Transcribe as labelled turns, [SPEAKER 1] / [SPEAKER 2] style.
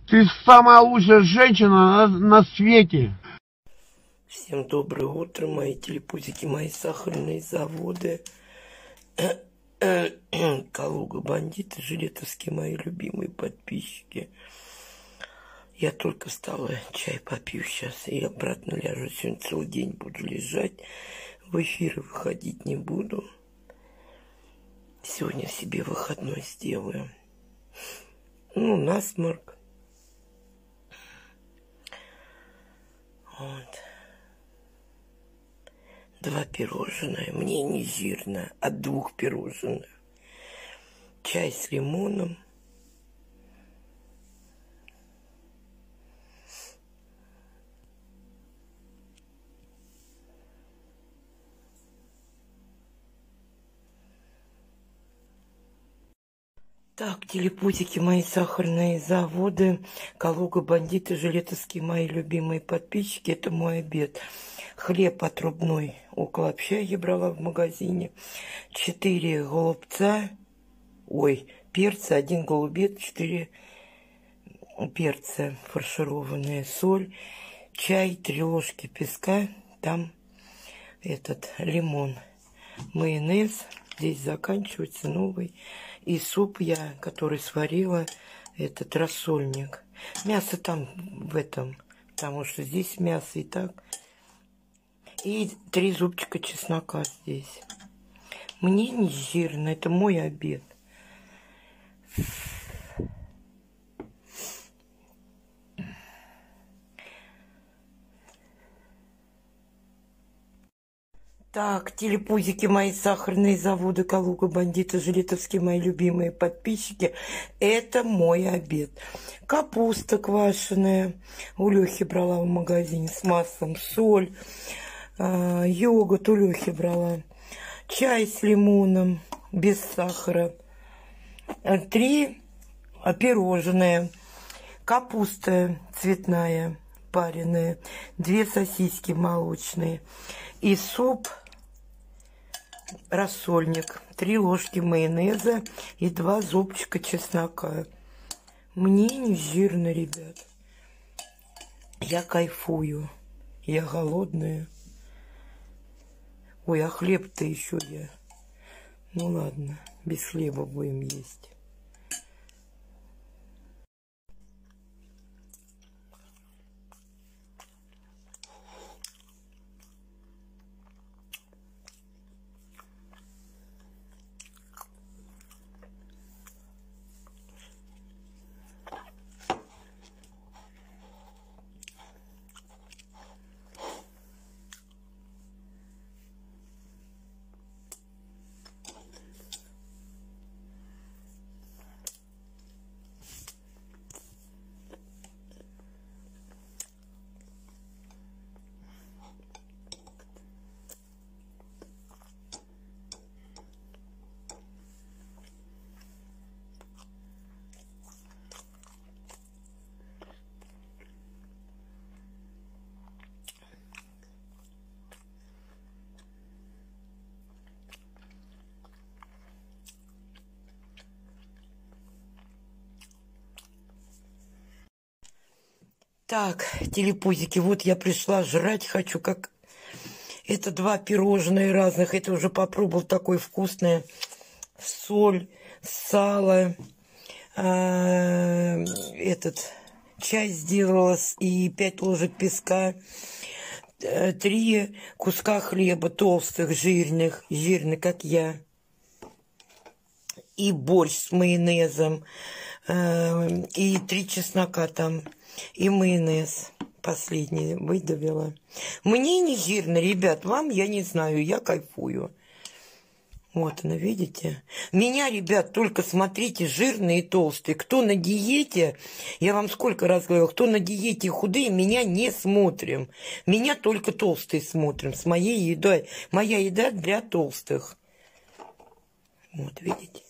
[SPEAKER 1] Ты самая лучшая женщина на свете.
[SPEAKER 2] Всем доброе утро, мои телепузики, мои сахарные заводы. Калуга бандиты, жилетовские мои любимые подписчики. Я только встала, чай попью сейчас и обратно ляжу. Сегодня целый день буду лежать, в эфиры выходить не буду. Сегодня себе выходной сделаю. Ну, насморк. Вот. 2 пирожных. Мне не жирно. От 2 пирожных. Чай с лимоном. Так, телепузики, мои сахарные заводы, Калуга бандиты, жилетовские мои любимые подписчики. Это мой обед. Хлеб отрубной около общаги брала в магазине. 4 голубца, перца, 1 голубец, 4 перца фаршированные, соль, чай, 3 ложки песка, там лимон, майонез, здесь заканчивается новый. И суп я, который сварила, рассольник. Мясо там в этом, потому что здесь мясо и так. И 3 зубчика чеснока здесь. Мне не жирно, это мой обед. Так, телепузики, мои сахарные заводы, Калуга бандиты, жилетовские мои любимые подписчики. Это мой обед. Капуста квашеная. У Лехи брала в магазине с маслом, соль. Йогурт у Лехи брала. Чай с лимоном, без сахара. 3 пирожные. Капуста цветная, пареная. 2 сосиски молочные. И суп, рассольник, 3 ложки майонеза и 2 зубчика чеснока. Мне не жирно, ребят. Я кайфую. Я голодная. Ой, а хлеб-то еще я. Ну ладно, без хлеба будем есть. Так, телепузики, вот я пришла жрать хочу, как... Это 2 пирожные разных, это уже попробовал, такое вкусное. Соль, сало, чай сделала и 5 ложек песка. 3 куска хлеба толстых, жирных, как я. И борщ с майонезом, и 3 чеснока там. И майонез последний выдавила. Мне не жирно, ребят. Вам я не знаю, я кайфую. Вот она, видите? Меня, ребят, только смотрите, жирные и толстые. Кто на диете, я вам сколько раз говорила, кто на диете и худые, меня не смотрим. Меня только толстые смотрим с моей едой. Моя еда для толстых. Вот, видите?